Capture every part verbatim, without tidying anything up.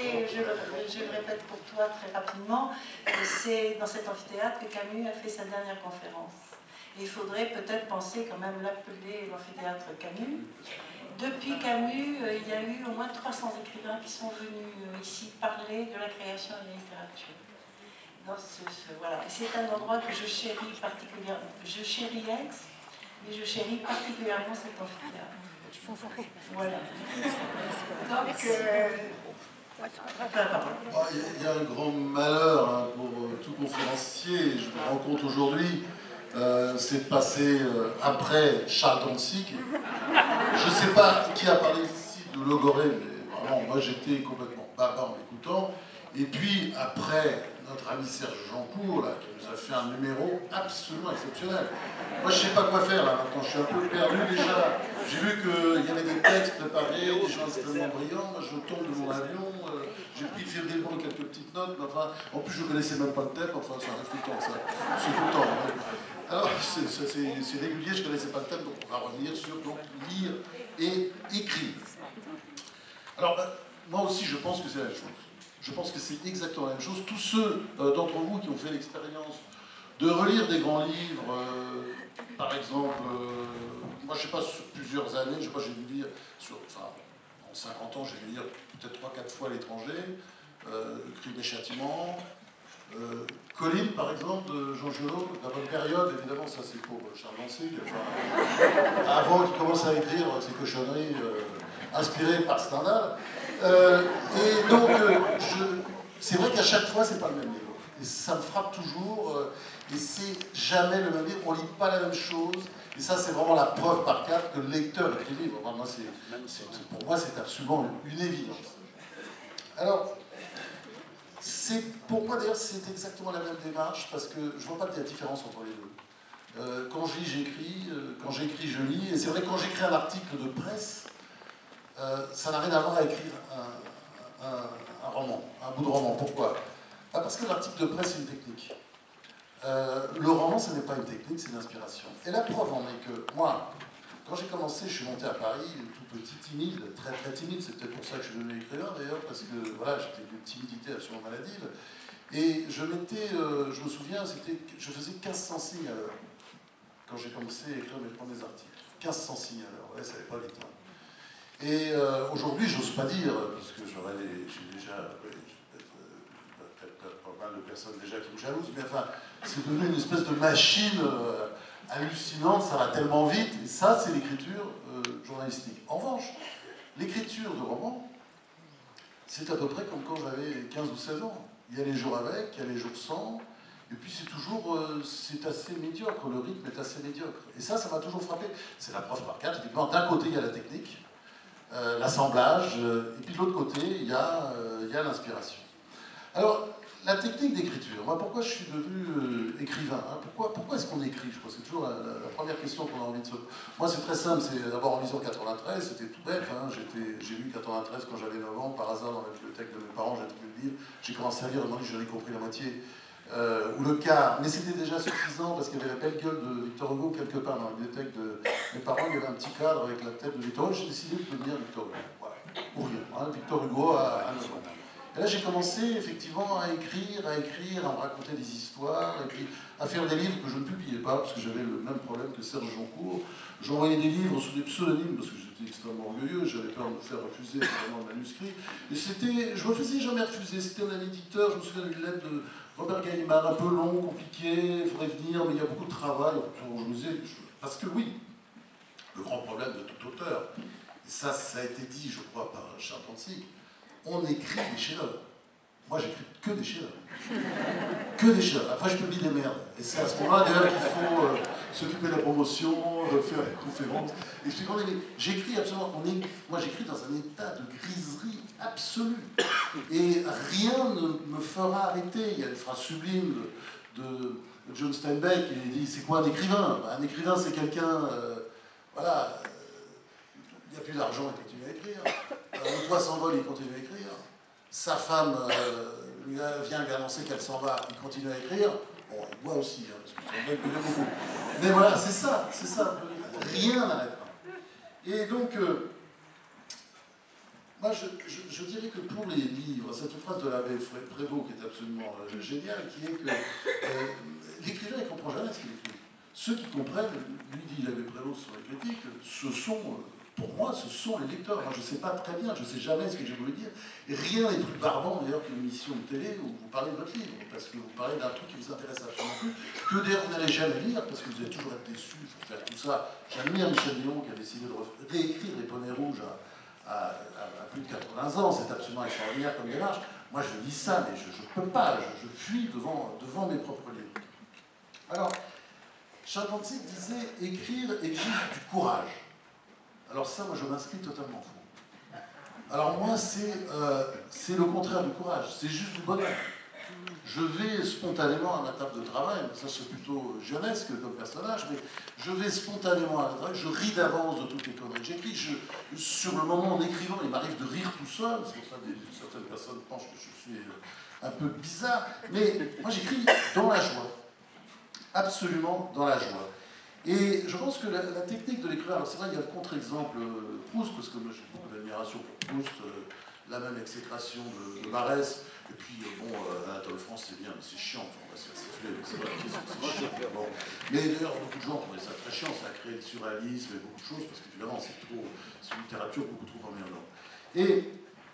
et je le, je le répète pour toi très rapidement, c'est dans cet amphithéâtre que Camus a fait sa dernière conférence. Et il faudrait peut-être penser quand même l'appeler l'amphithéâtre Camus. Depuis Camus, il y a eu au moins trois cents écrivains qui sont venus ici parler de la création et de la littérature. Ce, ce, voilà. C'est un endroit que je chéris particulièrement. Je chéris Aix, mais je chéris particulièrement cet amphithéâtre. Voilà. Donc, euh, il y a un grand malheur hein, pour euh, tout conférencier, je me rends compte aujourd'hui, euh, c'est de passer euh, après Charles Dantzig. Je ne sais pas qui a parlé ici de Logoré, mais vraiment, moi j'étais complètement baba en l'écoutant. Et puis après, notre ami Serge Jancourt, là, qui nous a fait un numéro absolument exceptionnel. Moi, je ne sais pas quoi faire, là, maintenant, je suis un peu perdu déjà. J'ai vu qu'il y avait des textes préparés, des gens extrêmement brillants. Moi, je tombe de mon avion, euh, j'ai pris fébrilement quelques petites notes, mais enfin, en plus, je ne connaissais même pas le thème, enfin, ça arrive tout le temps, ça. C'est tout le temps. Ouais. Alors, c'est régulier, je ne connaissais pas le thème, donc on va revenir sur donc, lire et écrire. Alors, ben, moi aussi, je pense que c'est la même chose. Je pense que c'est exactement la même chose. Tous ceux euh, d'entre vous qui ont fait l'expérience de relire des grands livres, euh, par exemple, euh, moi je ne sais pas, sur plusieurs années, je sais pas, j'ai dû lire, sur, enfin, en cinquante ans, j'ai dû lire peut-être trois quatre fois L'étranger, euh, Crime et Châtiment, euh, Colline, par exemple, de Jean Giono, la bonne période, évidemment, ça c'est pour Charles Dantzig, enfin, avant qu'il commence à écrire ses cochonneries euh, inspirées par Stendhal. Euh, et donc, euh, c'est vrai qu'à chaque fois, c'est pas le même livre. Et ça me frappe toujours, euh, et c'est jamais le même livre, on lit pas la même chose, et ça, c'est vraiment la preuve par quatre que le lecteur écrit le livre. Enfin, moi, pour moi, c'est absolument une évidence. Alors, pour moi, d'ailleurs, c'est exactement la même démarche, parce que je vois pas de différence entre les deux. Euh, quand je lis, j'écris, euh, quand j'écris, je lis, et c'est vrai que quand j'écris un article de presse, Euh, ça n'a rien à voir à écrire un, un, un roman, un bout de roman. Pourquoi? Ah, parce que l'article de presse, c'est une technique. Euh, le roman, ce n'est pas une technique, c'est une inspiration. Et la preuve en est que, moi, quand j'ai commencé, je suis monté à Paris, tout petit, timide, très très timide, c'est peut-être pour ça que je suis devenu écrivain d'ailleurs, parce que voilà, j'étais d'une timidité absolument maladive. Et je m'étais, euh, je me souviens, je faisais quinze cents signes à l'heure, quand j'ai commencé à écrire mes premiers articles. quinze cents signes à l'heure, ouais, ça n'allait pas vite. Hein. Et euh, aujourd'hui, j'ose pas dire, parce que j'aurais j'ai déjà ouais, peut-être pas mal de personnes déjà qui me jalousent, mais enfin, c'est devenu une espèce de machine euh, hallucinante, ça va tellement vite, et ça, c'est l'écriture euh, journalistique. En revanche, l'écriture de roman, c'est à peu près comme quand j'avais quinze ou seize ans. Il y a les jours avec, il y a les jours sans, et puis c'est toujours, euh, c'est assez médiocre, le rythme est assez médiocre. Et ça, ça m'a toujours frappé. C'est la preuve par quatre, typiquement, d'un côté, il y a la technique, Euh, l'assemblage, euh, et puis de l'autre côté, il y a, euh, a l'inspiration. Alors, la technique d'écriture, moi pourquoi je suis devenu euh, écrivain hein, Pourquoi, pourquoi est-ce qu'on écrit? Je pense que c'est toujours la, la, la première question qu'on a envie de se... Moi c'est très simple, c'est d'abord en lisant quatre-vingt-treize, c'était tout bête, hein, j'ai lu quatre-vingt-treize quand j'avais neuf ans, par hasard dans la bibliothèque de mes parents, j'ai trouvé le livre, j'ai commencé à lire, et moi j'en ai compris la moitié. Euh, ou le quart, mais c'était déjà suffisant parce qu'il y avait la belle gueule de Victor Hugo quelque part dans la bibliothèque de mes parents, il y avait un petit cadre avec la tête de Victor Hugo, j'ai décidé de devenir Victor Hugo, voilà, pour rien, hein, Victor Hugo à, à neuf ans. Et là j'ai commencé effectivement à écrire, à écrire, à me raconter des histoires, et puis à faire des livres que je ne publiais pas, parce que j'avais le même problème que Serge Jancourt. J'envoyais des livres sous des pseudonymes, parce que j'étais extrêmement orgueilleux, j'avais peur de me faire refuser vraiment le manuscrit. Et c'était, je me faisais jamais refuser, c'était un éditeur, je me souviens d'une lettre de Robert Gallimard, un peu long, compliqué, il faudrait venir, mais il y a beaucoup de travail. Je me disais, parce que oui, le grand problème de tout auteur, et ça, ça a été dit, je crois, par Charles Dantzig, on écrit des chefs-d'œuvre. Moi, j'écris que des chefs-d'œuvre. Que des chefs-d'œuvre. Après, je publie des merdes. Et c'est à ce moment-là, d'ailleurs, qu'il faut euh, s'occuper de la promotion, euh, faire des conférences. Et j'écris absolument. On est, moi, j'écris dans un état de griserie absolue. Et rien ne me fera arrêter. Il y a une phrase sublime de, de John Steinbeck, il dit, c'est quoi un écrivain? Un écrivain, c'est quelqu'un, euh, voilà, il n'y a plus d'argent, il continue à écrire. Le toit s'envole, il continue à écrire. Sa femme euh, lui a, vient lui annoncer qu'elle s'en va, il continue à écrire. Bon, il boit aussi, hein, parce que c'est un beaucoup. Mais voilà, c'est ça, c'est ça. Rien n'arrête pas. Et donc, euh, moi, je, je, je dirais que pour les livres, cette phrase de l'abbé Prévost qui est absolument euh, géniale, qui est que euh, l'écrivain ne comprend jamais ce qu'il écrit. Ceux qui comprennent, lui dit l'abbé Prévost sur les critiques, ce sont, pour moi, ce sont les lecteurs. Moi, je ne sais pas très bien, je ne sais jamais ce que j'ai voulu dire. Et rien n'est plus barbant d'ailleurs qu'une émission de télé où vous parlez de votre livre, parce que vous parlez d'un truc qui vous intéresse absolument plus, que d'ailleurs vous n'allez jamais lire, parce que vous allez toujours être déçu, il faut faire tout ça. J'admire Michel Léon qui a décidé de réécrire Les Poneys Rouges à, à, à, à plus de quatre-vingts ans, c'est absolument extraordinaire comme démarche. Moi je lis ça, mais je ne peux pas, je, je fuis devant, devant mes propres livres. Alors, Charpentier disait « écrire exige du courage ». Alors ça, moi je m'inscris totalement faux. Alors moi, c'est euh, le contraire du courage, c'est juste du bonheur. Je vais spontanément à ma table de travail, ça c'est plutôt jeunesse comme personnage, mais je vais spontanément à la travail, je ris d'avance de toutes les conneries que j'écris. Sur le moment, en écrivant, il m'arrive de rire tout seul, c'est pour ça que certaines personnes pensent que je suis un peu bizarre, mais moi j'écris dans la joie, absolument dans la joie. Et je pense que la, la technique de l'écrivain, alors c'est vrai, il y a le contre-exemple euh, Proust, parce que moi j'ai beaucoup d'admiration pour Proust, euh, la même exécration de, de Marès, et puis euh, bon, euh, Anatole France c'est bien, mais c'est chiant, enfin, on va se faire siffler, mais c'est vrai que c'est chiant. Bon. Mais d'ailleurs, beaucoup de gens trouvaient ça très chiant, ça a créé le surréalisme et beaucoup de choses, parce qu'évidemment c'est trop, c'est une littérature beaucoup trop emmerdante. Et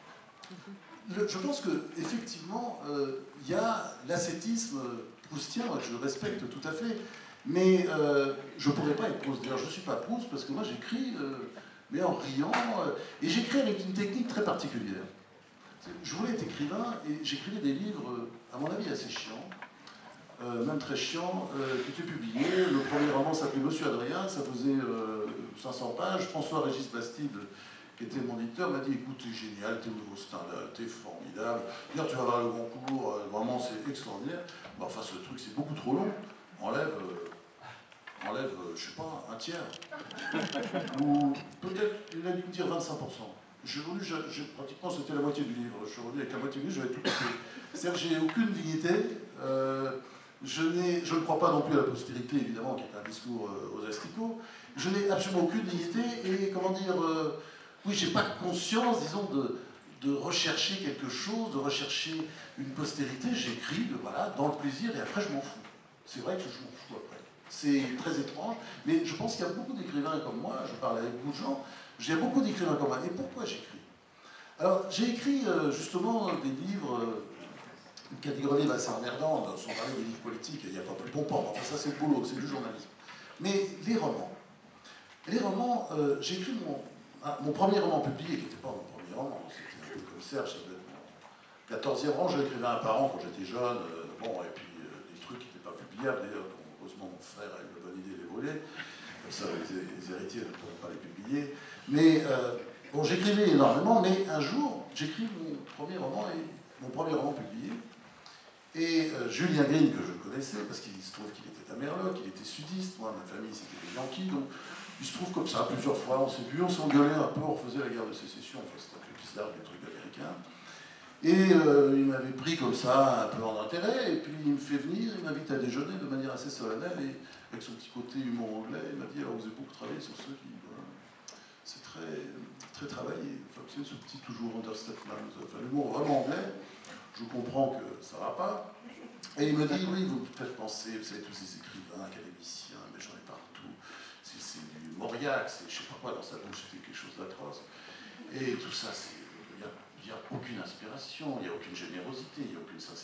le, je pense qu'effectivement, euh, il y a l'ascétisme proustien, que je respecte tout à fait, mais euh, je ne pourrais pas être Proust. D'ailleurs, je ne suis pas Proust parce que moi j'écris, euh, mais en riant, euh, et j'écris avec une technique très particulière. Je voulais être écrivain et j'écrivais des livres, à mon avis, assez chiants, euh, même très chiants, euh, qui étaient publiés. Le premier roman s'appelait Monsieur Adrien, ça faisait euh, cinq cents pages. François-Régis Bastide, qui était mon éditeur, m'a dit « Écoute, t'es génial, t'es au nouveau Stendhal, t'es formidable. D'ailleurs, tu vas avoir le Goncourt, euh, vraiment, c'est extraordinaire. Mais enfin, ce truc, c'est beaucoup trop long. Enlève... Euh, enlève, je sais pas, un tiers. Ou peut-être, il a dû me dire vingt-cinq pour cent. J'ai voulu, je, je, pratiquement c'était la moitié du livre. Je suis revenu avec la moitié du livre, je vais tout couper. C'est-à-dire que j'ai aucune dignité. Euh, je, je ne crois pas non plus à la postérité, évidemment, qui est un discours euh, aux asticots. Je n'ai absolument aucune dignité et, comment dire, euh, oui, j'ai pas conscience, disons, de, de rechercher quelque chose, de rechercher une postérité. J'écris, voilà, dans le plaisir et après je m'en fous. C'est vrai que je m'en fous après. C'est très étrange, mais je pense qu'il y a beaucoup d'écrivains comme moi, je parle avec beaucoup de gens, j'ai beaucoup d'écrivains comme moi. Et pourquoi j'écris? Alors, j'ai écrit euh, justement des livres, euh, une catégorie assez emmerdante, sans parler des livres politiques, il n'y a pas plus pompant, enfin ça c'est le boulot, c'est du journalisme. Mais les romans. Les romans, euh, j'ai écrit mon, ah, mon premier roman publié, qui n'était pas mon premier roman, c'était un peu comme Serge, ça devait être mon quatorzième roman, je l'écrivais un par an quand j'étais jeune, euh, bon, et puis euh, des trucs qui n'étaient pas publiables d'ailleurs. Heureusement, mon frère a eu la bonne idée de les voler, comme ça les, les héritiers ne pourront pas les publier. Mais euh, bon, j'écrivais énormément, mais un jour, j'écris mon premier roman, et, mon premier roman publié, et euh, Julien Green, que je connaissais, parce qu'il se trouve qu'il était à Merloc, il était sudiste, moi, ma famille, c'était des Yankees, donc il se trouve comme ça, plusieurs fois, on s'est vu, on s'engueulait un peu, on refaisait la guerre de sécession, enfin, c'était un peu bizarre, des trucs américains. Et euh, il m'avait pris comme ça, un peu en intérêt, et puis il me fait venir, il m'invite à déjeuner de manière assez solennelle, et avec son petit côté humour anglais, il m'a dit « Alors vous avez beaucoup travaillé sur ce livre, c'est très, très travaillé, enfin, c'est ce petit toujours understatement, enfin l'humour vraiment anglais, je comprends que ça va pas. » Et il me dit « Oui, vous me faites penser, vous savez, tous ces écrivains, académiciens, mais j'en ai partout, c'est du Mauriac, c'est je sais pas quoi, dans sa bouche, c'était quelque chose d'atroce. Et tout ça, c'est... Il n'y a aucune inspiration, il n'y a aucune générosité, il n'y a aucune sincérité. »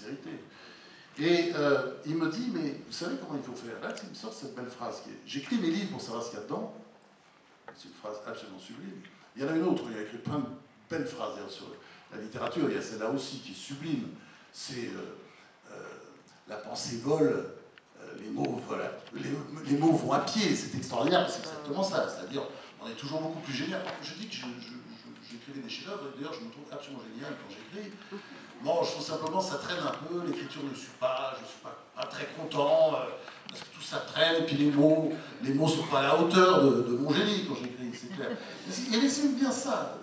Et euh, il me dit, mais vous savez comment il faut faire? Là, il me sort cette belle phrase qui est « J'écris mes livres pour savoir ce qu'il y a dedans. » C'est une phrase absolument sublime. Il y en a une autre, il a écrit plein de belles phrases sur la littérature, il y a celle-là aussi qui est sublime. C'est euh, euh, la pensée vole, euh, les, mots, voilà, les, les mots vont à pied, c'est extraordinaire, c'est exactement ça. C'est-à-dire, on est toujours beaucoup plus génial. Je dis que je, je j'écrivais des chefs-d'œuvre, et d'ailleurs je me trouve absolument génial quand j'écris. Bon, je trouve simplement ça traîne un peu, l'écriture ne suit pas, je ne suis pas, pas très content, euh, parce que tout ça traîne, et puis les mots les mots ne sont pas à la hauteur de, de mon génie quand j'écris, c'est clair. Et laissez bien ça.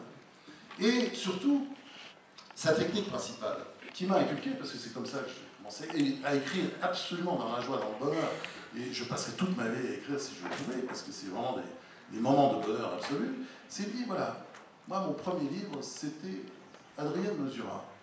Et surtout, sa technique principale, qui m'a inculqué, parce que c'est comme ça que j'ai commencé, à écrire absolument dans la joie, dans le bonheur, et je passerai toute ma vie à écrire si je le pouvais, parce que c'est vraiment des, des moments de bonheur absolu, c'est dit, voilà, Moi, mon premier livre, c'était Adrien Mesura.